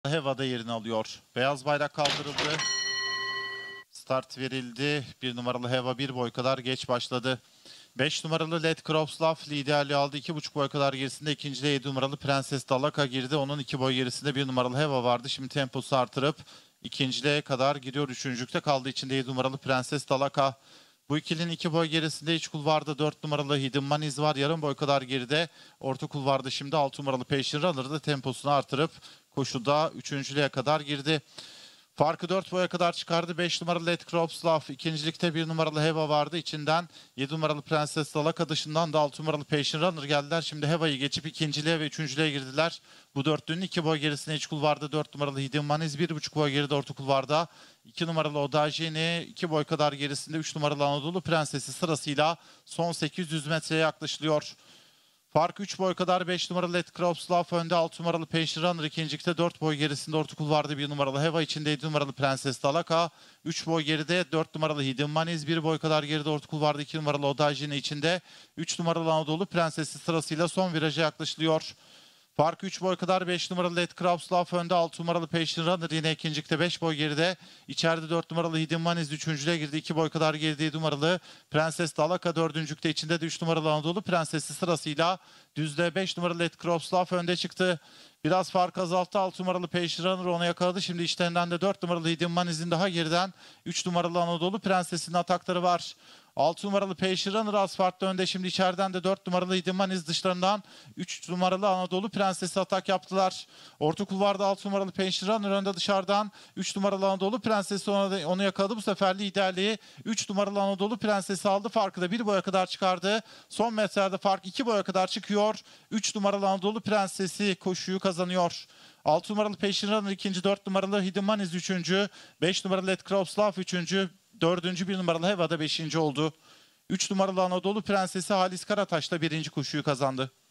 Heva'da yerini alıyor. Beyaz bayrak kaldırıldı. Start verildi. 1 numaralı Heva 1 boy kadar geç başladı. 5 numaralı Led Kropslav liderliği aldı. 2,5 boy kadar gerisinde ikincide 7 numaralı Prenses Dalaka girdi. Onun 2 boy gerisinde 1 numaralı Heva vardı. Şimdi temposu artırıp ikinciliğe kadar gidiyor. Üçüncülükte kaldı içinde 7 numaralı Prenses Dalaka. Bu ikilinin 2 boy gerisinde iç kulvarda 4 numaralı Hidden Maniz var. Yarım boy kadar geride. Orta kulvarda şimdi 6 numaralı Passion Runner da temposunu artırıp koşuda üçüncülüğe kadar girdi. Farkı 4 boya kadar çıkardı. 5 numaralı Led Kropslav. İkincilikte 1 numaralı Heva vardı. İçinden 7 numaralı Prenses Dalaka, dışından da 6 numaralı Passion Runner geldiler. Şimdi Heva'yı geçip ikinciliğe ve üçüncülüğe girdiler. Bu dörtlünün 2 boy gerisine iç kulvarda 4 numaralı Hidden Maniz. 1,5 boy geride orta kulvarda 2 numaralı Odajeni. 2 boy kadar gerisinde 3 numaralı Anadolu Prensesi sırasıyla son 800 metreye yaklaşılıyor. Fark 3 boy kadar. 5 numaralı Led Kropslav önde, 6 numaralı Passion Runner ikincilikte, 4 boy gerisinde orta kulvarda 1 numaralı Heva, içinde 7 numaralı Prenses Dalaka, 3 boy geride 4 numaralı Hidden Maniz, 1 boy kadar geride orta kulvarda 2 numaralı Odajini, içinde 3 numaralı Anadolu Prensesi sırasıyla son viraja yaklaşılıyor. Farkı 3 boy kadar. 5 numaralı Led Kropslav önde, 6 numaralı Passion Runner yine ikincilikte 5 boy geride. İçeride 4 numaralı Hidden Maniz üçüncülüğe girdi. 2 boy kadar geride 7 numaralı Prenses Dalaka dördüncülükte, içinde de 3 numaralı Anadolu Prensesi sırasıyla düzde 5 numaralı Led Kropslav önde çıktı. Biraz fark azalttı. 6 numaralı Passion Runner onu yakaladı. Şimdi içlerinden de 4 numaralı Hidden Maniz'in daha geriden 3 numaralı Anadolu Prensesi'nin atakları var. 6 numaralı Passion Runner az farklı önde. Şimdi içeriden de 4 numaralı Hidden Maniz, dışlarından 3 numaralı Anadolu Prensesi atak yaptılar. Orta kulvarda 6 numaralı Passion Runner önde, dışarıdan 3 numaralı Anadolu Prensesi onu yakaladı. Bu sefer liderliği 3 numaralı Anadolu Prensesi aldı. Farkı da 1 boya kadar çıkardı. Son metrelerde fark 2 boya kadar çıkıyor. 3 numaralı Anadolu Prensesi koşuyu kazanıyor. 6 numaralı Passion Runner ikinci, 4 numaralı Hidden Maniz üçüncü, 5 numaralı Led Kropslav üçüncü, dördüncü 1 numaralı Heva da 5. oldu. 3 numaralı Anadolu Prensesi Halis Karataş da 1. koşuyu kazandı.